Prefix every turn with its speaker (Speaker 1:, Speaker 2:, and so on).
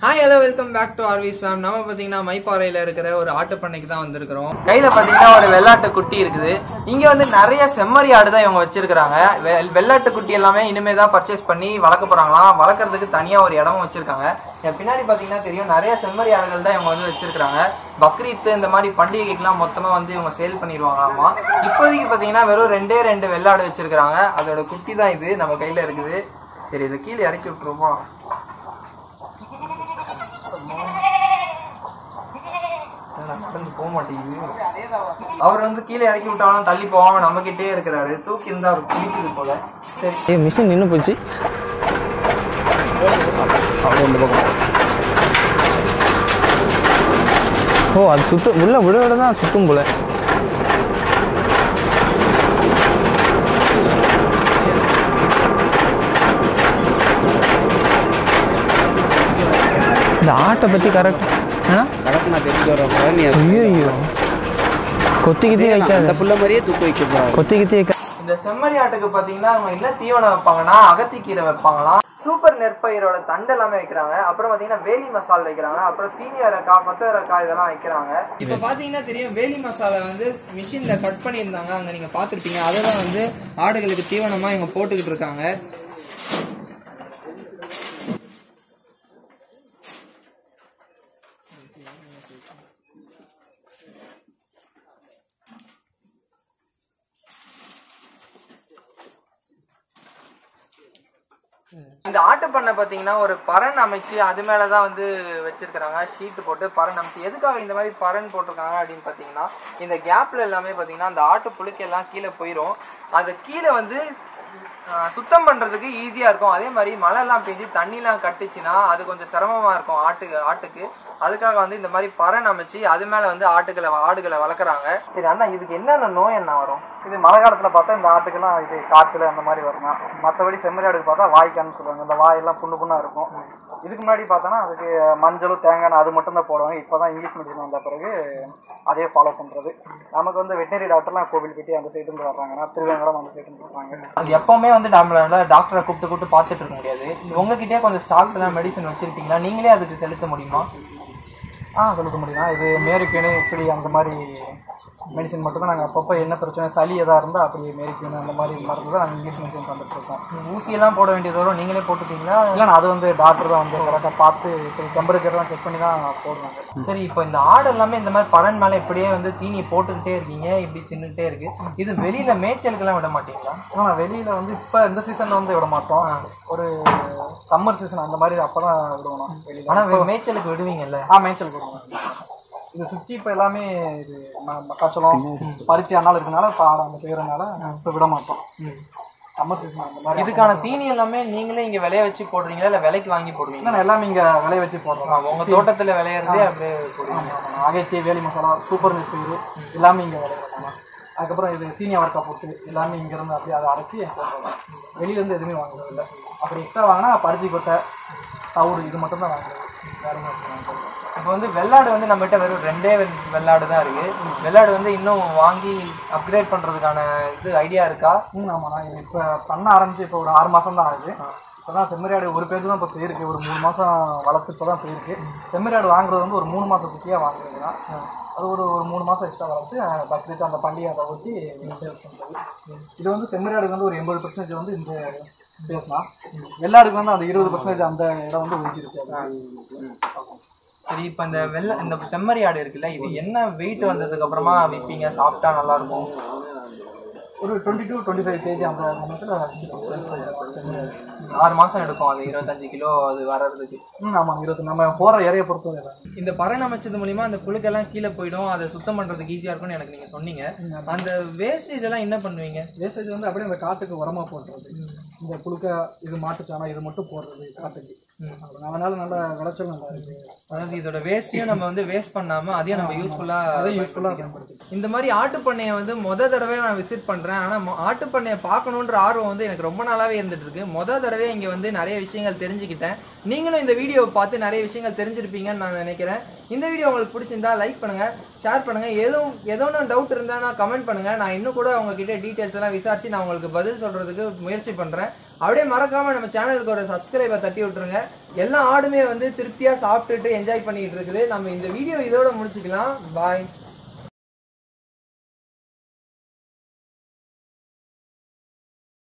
Speaker 1: Hi, hello, welcome back to Aravi farm. நம்ம பாத்தீங்கன்னா மைப்பாறையில இருக்கிற ஒரு ஆட்டு பண்ணைக்கு தான் வந்திருக்கிறோம். கையில பாத்தீங்கன்னா ஒரு வெள்ளாட்டு குட்டி இருக்குது. இங்க வந்து நிறைய செம்மறி ஆடு தான் இவங்க வச்சிருக்காங்க. வெள்ளாட்டு குட்டி எல்லாமே இனிமே தான் பர்ச்சேஸ் பண்ணி வளர்க்க போறாங்களாம். வளர்க்கறதுக்கு தனியா ஒரு இடமும் வச்சிருக்காங்க. பின்னாடி பாத்தீங்கன்னா தெரியும் நிறைய செம்மறி ஆடுகள் தான் இவங்க வந்து வச்சிருக்காங்க. பக்ரீத் இந்த மாதிரி பண்டிகைக்குலாம் மொத்தமா வந்து இவங்க சேல் பண்ணிடுவாங்களாமா. இப்போதைக்கு பாத்தீங்கன்னா வெறும் ரெண்டு வெள்ளாடு வச்சிருக்காங்க. அதோட குட்டி தான் இது நம்ம கையில இருக்குது. சரி, இதை கீழே இறக்கி விட்டுருவோமா? போக மாட்டேங்குது. அவர் வந்து கீழே இறக்கி விட்டாலும் தள்ளி போகாம நம்ம கிட்டே இருக்கிறாரு. தூக்கி இருந்தா அவர் பிடிக்குது போல. சரி, மிஷின் நின்று போச்சு. இந்த பக்கம் அது சுத்தம் உள்ள விட தான் சுத்தும் போல. இந்த ஆட்டை பத்தி கரெக்ட் கொத்திக்கிட்டே வைக்காது. புள்ள மாதிரியே தூக்கி வைக்க போறாங்க. கொத்திக்கிட்டே வைக்க. இந்த செம்மறி ஆட்டுக்கு பாத்தீங்கன்னா அவங்க என்ன தீவனம் வைப்பாங்கன்னா அகத்திக்கீரை வைப்பாங்களாம். சூப்பர் நெற்பயிரோட தண்டு எல்லாமே வைக்கிறாங்க. அப்புறம் பாத்தீங்கன்னா வேலி மசாலா வைக்கிறாங்க. அப்புறம் சீனியரக்காய், கொத்தவரக்காய் இதெல்லாம் வைக்கிறாங்க. இப்ப பாத்தீங்கன்னா தெரியும் வேலி மசாலா வந்து மிஷின்ல கட் பண்ணியிருந்தாங்க. அங்க நீங்க பாத்துருப்பீங்க. அதெல்லாம் வந்து ஆடுகளுக்கு தீவனமா இவங்க போட்டுக்கிட்டு இருக்காங்க. இந்த ஆட்டு பண்ணை பாத்தீங்கன்னா ஒரு பரண் அமைச்சு அது மேலதான் வந்து வச்சிருக்காங்க. ஷீட் போட்டு பரண் அமைச்சு. எதுக்காக இந்த மாதிரி பரண் போட்டிருக்காங்க அப்படின்னு பாத்தீங்கன்னா இந்த கேப்ல எல்லாமே பாத்தீங்கன்னா அந்த ஆட்டு புழுக்கு எல்லாம் கீழே போயிடும். அது கீழே வந்து சுத்தம் பண்றதுக்கு ஈஸியா இருக்கும். அதே மாதிரி மழை எல்லாம் பெஞ்சு தண்ணி எல்லாம் கட்டுச்சுன்னா அது கொஞ்சம் சிரமமா இருக்கும் ஆட்டுக்கு. அதுக்காக வந்து இந்த மாதிரி பரண் அமைச்சு அது மேல வந்து ஆடுகளை வளர்க்குறாங்க. சரி அண்ணா, இதுக்கு என்னென்ன நோய் என்ன வரும்?
Speaker 2: இது மழை காலத்துல பார்த்தா இந்த ஆட்டுக்கெல்லாம் இது காய்ச்சல் அந்த மாதிரி வருமா. மற்றபடி செம்மறி ஆடுக்கு பார்த்தா வாய்க்கான்னு சொல்லுவாங்க. இந்த வாயெல்லாம் புண்ணா இருக்கும். இதுக்கு முன்னாடி பார்த்தோன்னா அதுக்கு மஞ்சளும் தேங்காய் அது மட்டும் தான் போடுவாங்க. இப்போதான் இங்கிலீஷ் மெடிசன் வந்த பிறகு அதே ஃபாலோ பண்றது. நமக்கு வந்து வெட்டரி டாக்டர்லாம் கோவில்பட்டி அந்த சைடு இருந்து வர்றாங்கன்னா திருவேங்கடம் அந்த சைடு இருந்து வர்றாங்க.
Speaker 1: அது எப்பவுமே வந்து நம்மளால டாக்டரை கூப்பிட்டு பார்த்துட்டு இருக்க முடியாது. உங்ககிட்டயே கொஞ்சம் ஸ்டாக்ஸ் எல்லாம் மெடிசன் வச்சிருக்கீங்களா? நீங்களே அதுக்கு செலுத்த முடியுமா?
Speaker 2: செலுத்த முடியுமா? இது மேரிக்கேனு இப்படி அந்த மாதிரி மெடிசன் மட்டும் தான் நாங்கள் அப்பப்போ என்ன பிரச்சனை சளி எதாக இருந்தால் அப்படி மேரிக்கேனு அந்த மாதிரி மருந்து தான் நாங்கள் இங்கிலீஷ் மெடிசன் தந்துட்டு இருக்கோம்.
Speaker 1: ஊசியெல்லாம் போட வேண்டியது வரும். நீங்களே போட்டுட்டீங்களா?
Speaker 2: இல்லைன்னா அது வந்து டாக்டர் தான் வந்து கரெக்டாக பார்த்து டெம்பரேச்சர்லாம் செக் பண்ணி தான் போடுவாங்க.
Speaker 1: சரி, இப்போ இந்த ஆடு எல்லாமே இந்த மாதிரி பரண் மேலே இப்படியே வந்து தீனி போட்டுக்கிட்டே இருக்கீங்க, இப்படி தின்னுட்டே இருக்கு. இது வெளியில மேய்ச்சலுக்கெல்லாம் விட மாட்டீங்களா?
Speaker 2: ஆனால் வெளியில வந்து இப்போ இந்த சீசன்ல வந்து விட மாட்டோம். ஒரு சம்மர் சீசன் அந்த மாதிரி அப்பதான் விடுவோம் வெளியில.
Speaker 1: ஆனால் மேய்ச்சலுக்கு விடுவீங்கல்ல?
Speaker 2: மேய்ச்சலுக்கு விடுவோம். இது சுற்றி இப்போ எல்லாமே இது மக்காச்சோளம் பருத்தி அதனால இருக்கனால அந்த பேருனால இப்போ விட மாட்டோம். சம்மர் சீசன் அந்த மாதிரி.
Speaker 1: இதுக்கான தீனி எல்லாமே நீங்களே இங்கே விளைய வச்சு போடுறீங்களா இல்லை விலைக்கு வாங்கி போடுவீங்களா?
Speaker 2: எல்லாமே இங்கே விளைய வச்சு போடுறோம்.
Speaker 1: உங்கள் தோட்டத்தில் விளையிறதே அப்படியே போடுவீங்க.
Speaker 2: அகத்தி, வேலி மசாலா, சூப்பர் நெற்பயிர் எல்லாமே இங்கே விளையாடுறாங்க. அதுக்கப்புறம் இது சீனியவரக்காய் போட்டு எல்லாமே இங்கேருந்து அப்படியே அதை அரைச்சி போடுறோம். வெளியிலேருந்து எதுவுமே வாங்குறதில்லை. அப்படி எக்ஸ்ட்ரா வாங்கினா பருத்தி கொட்டை, தவுடு இது மட்டும் தான் வாங்குறது.
Speaker 1: இப்போ வந்து வெள்ளாடு வந்து நம்மகிட்ட வெறும் ரெண்டே வெள்ளாடு தான் இருக்கு. வெள்ளாடு வந்து இன்னும் வாங்கி அப்கிரேட் பண்றதுக்கான இது ஐடியா இருக்கா?
Speaker 2: ஆமாம், நான் இப்போ பண்ண ஆரம்பிச்சு இப்போ ஒரு 6 மாதம் தான் ஆகுது. இப்போ தான் செம்மறி ஆடு ஒரு பேருக்கு தான் இப்போ போயிருக்கு. ஒரு 3 மாதம் வளர்த்து இப்போ தான் போயிருக்கு. செம்மறி ஆடு வாங்குறது வந்து ஒரு 3 மாதம் குட்டியாக வாங்குறது தான். அது ஒரு 3 மாதம் எக்ஸ்ட்ரா வளர்த்து பக்ரீத் அந்த பண்டிகை அதை ஊற்றி சேல்ஸ் பண்ணுறது. இது வந்து செம்மறி ஆடுக்கு வந்து ஒரு 80% வந்து இந்த பேசலாம். வெள்ளாடுக்கு வந்து அந்த 20% அந்த இடம் வந்து ஒதுக்கி இருக்கு.
Speaker 1: சரி, இப்போ இந்த செம்மறி ஆடு இருக்குல்ல, இது என்ன வெயிட் வந்ததுக்கு அப்புறமா விற்பீங்க? சாப்பிட்டா நல்லா இருக்கும்.
Speaker 2: ஒரு 20 to 25 kg அந்த நேரத்தில்
Speaker 1: 6 மாதம் எடுக்கும். அது 25 கிலோ அது வர்றதுக்கு.
Speaker 2: ஆமாம், 20 நம்ம போகிற ஏரியா பொறுத்து.
Speaker 1: இந்த பரண் அமைச்சது மூலிமா அந்த புழுக்கெல்லாம் கீழே போயிடும். அதை சுத்தம் பண்ணுறதுக்கு ஈஸியாக இருக்கும்னு எனக்கு நீங்கள் சொன்னீங்க. அந்த வேஸ்டேஜ் எல்லாம் என்ன பண்ணுவீங்க?
Speaker 2: வேஸ்டேஜ் வந்து அப்படியே அந்த காட்டுக்கு உரமாக போடுறது. இந்த புழுக்க இது மாட்டுச்சாணம் இது மட்டும் போடுறது காட்டுக்கு. அதனால நல்ல விளைச்சல் நல்லா இருக்கு.
Speaker 1: அதாவது இதோட வேஸ்ட்டையும் நம்ம வந்து வேஸ்ட் பண்ணாமல் அதையும் நம்ம யூஸ்ஃபுல்லாக பயன்படுத்தி. இந்த மாதிரி ஆட்டுப்பண்ணையை வந்து தடவை நான் விசிட் பண்ணுறேன். ஆனால் ஆட்டுப்பண்ணையை பார்க்கணுன்ற ஆர்வம் வந்து எனக்கு ரொம்ப நாளாகவே இருந்துட்டு இருக்கு. தடவை இங்கே வந்து நிறைய விஷயங்கள் தெரிஞ்சுக்கிட்டேன். நீங்களும் இந்த வீடியோவை பார்த்து நிறைய விஷயங்கள் தெரிஞ்சிருப்பீங்கன்னு நான் நினைக்கிறேன். இந்த வீடியோ உங்களுக்கு பிடிச்சிருந்தா லைக் பண்ணுங்க, ஷேர் பண்ணுங்க. ஏதோ டவுட் இருந்தா கமெண்ட் பண்ணுங்க. நான் இன்னும் கூட உங்ககிட்ட டீடைல்ஸ் எல்லாம் விசாரிச்சு நான் உங்களுக்கு பதில் சொல்றதுக்கு முயற்சி பண்றேன். அப்படியே மறக்காம நம்ம சேனலுக்கு ஒரு சப்ஸ்கிரைபர் தட்டி விட்டுருங்க. எல்லா ஆடுமே வந்து திருப்தியா சாப்பிட்டுட்டு என்ஜாய் பண்ணிட்டு இருக்குது. நம்ம இந்த வீடியோ இதோட முடிச்சுக்கலாம். பாய்.